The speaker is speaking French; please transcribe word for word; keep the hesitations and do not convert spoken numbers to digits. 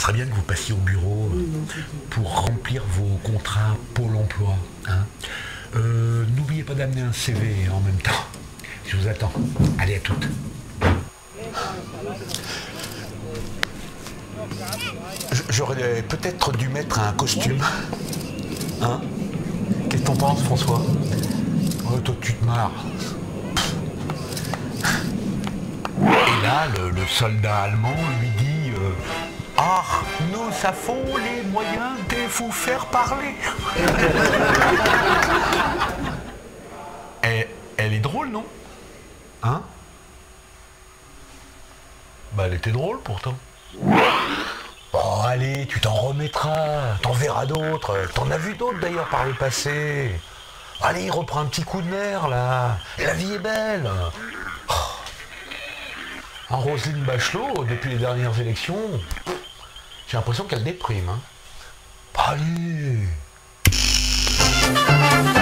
serait bien que vous passiez au bureau euh, pour remplir vos contrats Pôle emploi. Hein. Euh, N'oubliez pas d'amener un C V en même temps. Je vous attends. Allez, à toutes. J'aurais peut-être dû mettre un costume. Hein? Qu'est-ce que t'en penses, François? Oh, toi, tu te marres. Et là, le, le soldat allemand lui dit euh, ah, nous avons les moyens de vous faire parler. elle, elle est drôle, non? Hein? Bah, elle était drôle, pourtant. Oh, allez, tu t'en remettras. T'en verras d'autres. T'en as vu d'autres, d'ailleurs, par le passé. Allez, reprends un petit coup de nerf, là. La vie est belle. Oh. En Roselyne Bachelot, depuis les dernières élections, j'ai l'impression qu'elle déprime. Hein. Allez.